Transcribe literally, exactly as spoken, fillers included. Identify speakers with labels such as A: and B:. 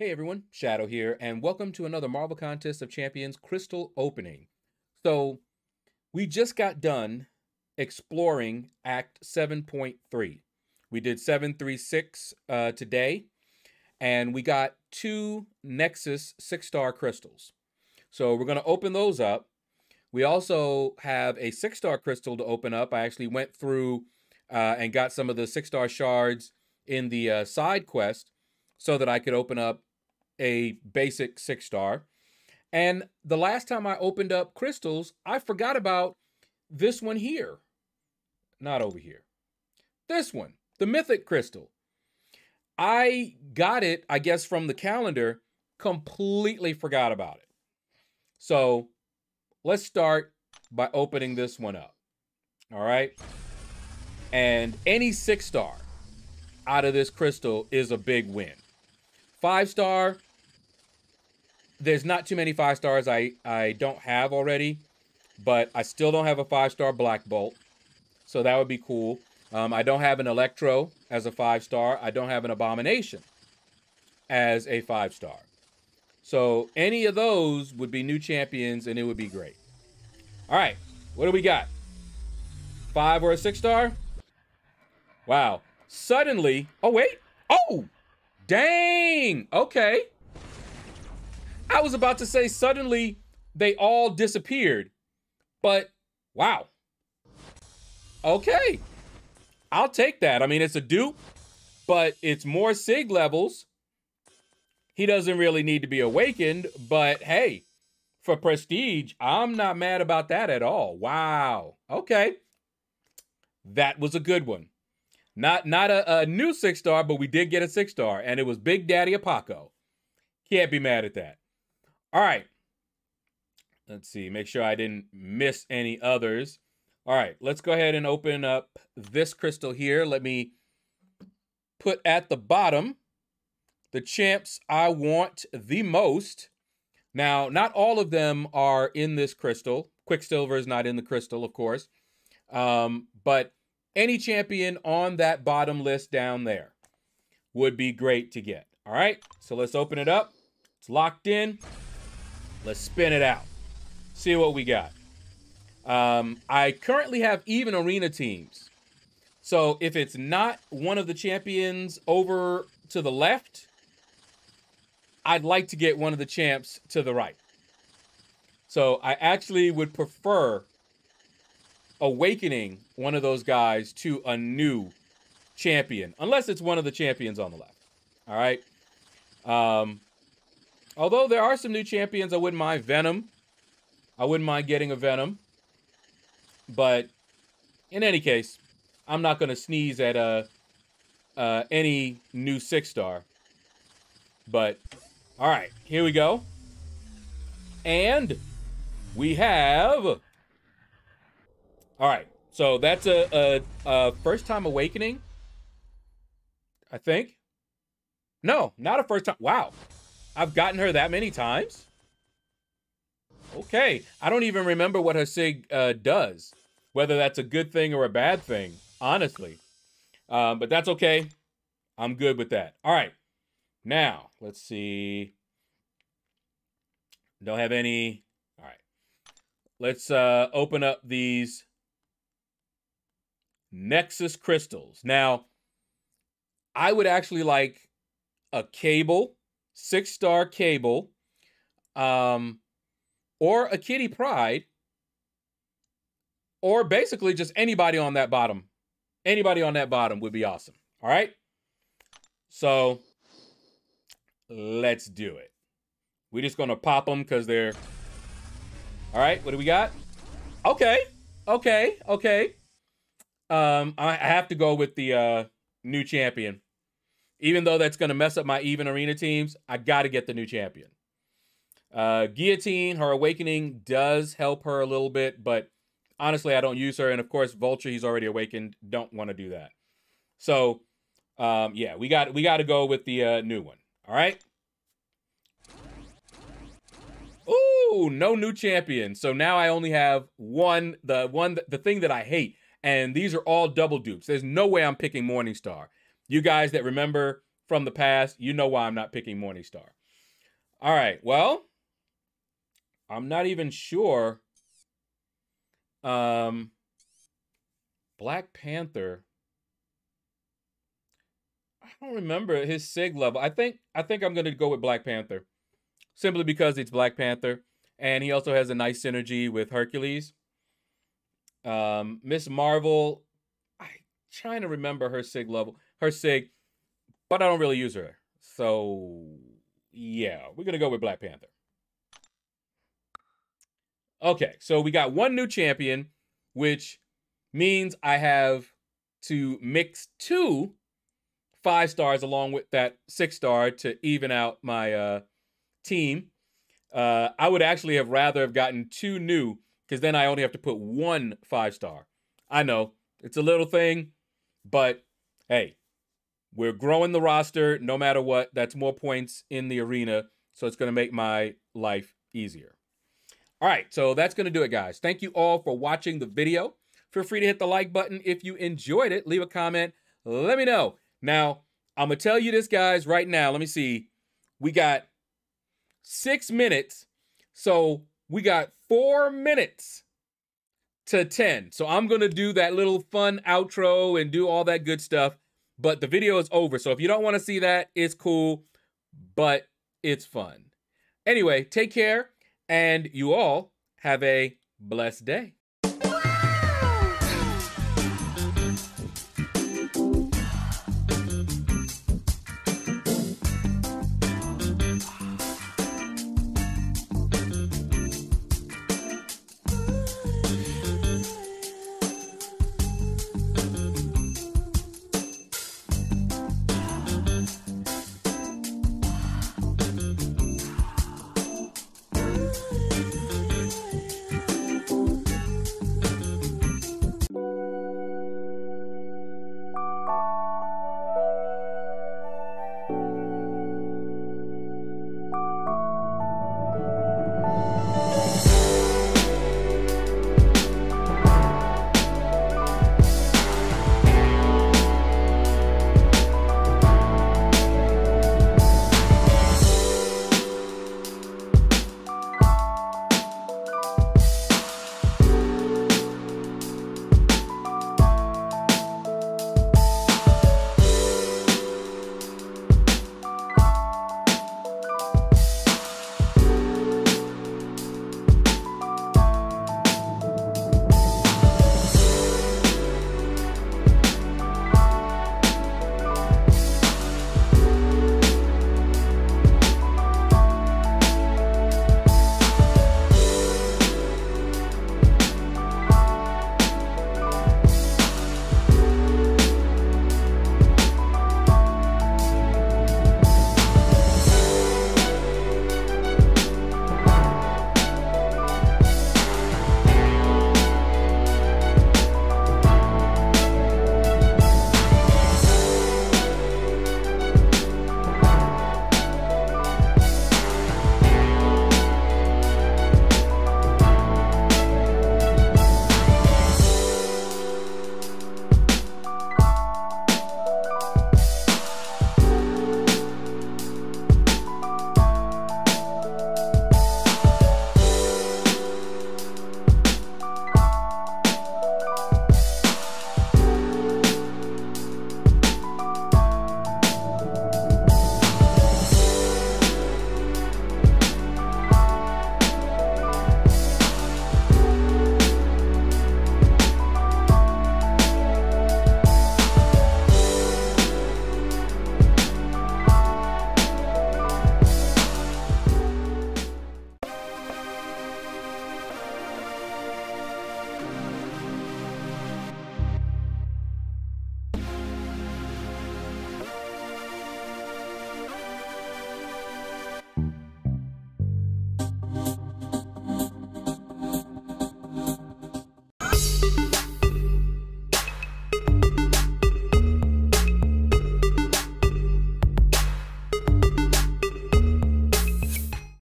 A: Hey everyone, Shaedow here, and welcome to another Marvel Contest of Champions crystal opening. So, we just got done exploring Act seven point three. We did seven three six uh, today, and we got two Nexus six-star crystals. So we're going to open those up. We also have a six-star crystal to open up. I actually went through uh, and got some of the six-star shards in the uh, side quest so that I could open up a basic six star. And the last time I opened up crystals, I forgot about this one here. Not over here. This one, the Mythic crystal. I got it, I guess, from the calendar, completely forgot about it. So let's start by opening this one up. All right. And any six star out of this crystal is a big win. Five star, there's not too many five stars I, I don't have already, but I still don't have a five star Black Bolt, so that would be cool. Um, I don't have an Electro as a five star. I don't have an Abomination as a five star. So any of those would be new champions, and it would be great. All right, what do we got? Five or a six star? Wow. Suddenly, oh wait, oh, dang, okay. I was about to say suddenly they all disappeared, but wow. Okay, I'll take that. I mean, it's a dupe, but it's more Sig levels. He doesn't really need to be awakened, but hey, for prestige, I'm not mad about that at all. Wow, okay. That was a good one. Not, not a, a new six star, but we did get a six star, and it was Big Daddy Apaco. Can't be mad at that. All right, let's see, make sure I didn't miss any others. All right, let's go ahead and open up this crystal here. Let me put at the bottom the champs I want the most. Now, not all of them are in this crystal. Quicksilver is not in the crystal, of course. Um, but any champion on that bottom list down there would be great to get. All right, so let's open it up. It's locked in. Let's spin it out. See what we got. Um, I currently have even arena teams. So if it's not one of the champions over to the left, I'd like to get one of the champs to the right. So I actually would prefer awakening one of those guys to a new champion, unless it's one of the champions on the left. All right. Um, Although there are some new champions, I wouldn't mind Venom. I wouldn't mind getting a Venom. But in any case, I'm not going to sneeze at uh, uh, any new six star. But, all right, here we go. And we have... All right, so that's a, a, a first-time awakening, I think. No, not a first time. Wow. I've gotten her that many times? Okay. I don't even remember what her Sig uh, does. Whether that's a good thing or a bad thing, honestly. Um, but that's okay. I'm good with that. All right. Now, let's see. Don't have any. All right. Let's uh, open up these Nexus crystals. Now, I would actually like a Cable. Six-star Cable, um, or a Kitty Pryde, or basically just anybody on that bottom. Anybody on that bottom would be awesome. All right? So, let's do it. We're just going to pop them because they're... All right, what do we got? Okay, okay, okay. Um, I have to go with the uh, new champion. Even though that's going to mess up my even arena teams, I got to get the new champion. Uh, Guillotine, her awakening does help her a little bit, but honestly, I don't use her. And of course, Vulture, he's already awakened. Don't want to do that. So, um, yeah, we got we got to go with the uh, new one. All right. Ooh, no new champion. So now I only have one, the one, the thing that I hate. And these are all double dupes. There's no way I'm picking Morningstar. You guys that remember from the past, you know why I'm not picking Morningstar. All right, well, I'm not even sure. Um, Black Panther. I don't remember his sig level. I think I think I'm gonna go with Black Panther, simply because it's Black Panther, and he also has a nice synergy with Hercules. Um, Miss Marvel, I'm trying to remember her sig level, her sig, but I don't really use her. So yeah, we're gonna go with Black Panther. Okay, so we got one new champion, which means I have to mix two five stars along with that six star to even out my uh, team. Uh, I would actually have rather have gotten two new, because then I only have to put one five star. I know, it's a little thing, but hey, we're growing the roster no matter what. That's more points in the arena, so it's going to make my life easier. All right, so that's going to do it, guys. Thank you all for watching the video. Feel free to hit the like button if you enjoyed it. Leave a comment. Let me know. Now, I'm going to tell you this, guys, right now. Let me see. We got six minutes, so we got four minutes to ten. So I'm going to do that little fun outro and do all that good stuff, but the video is over. So if you don't want to see that, it's cool, but it's fun. Anyway, take care. And you all have a blessed day.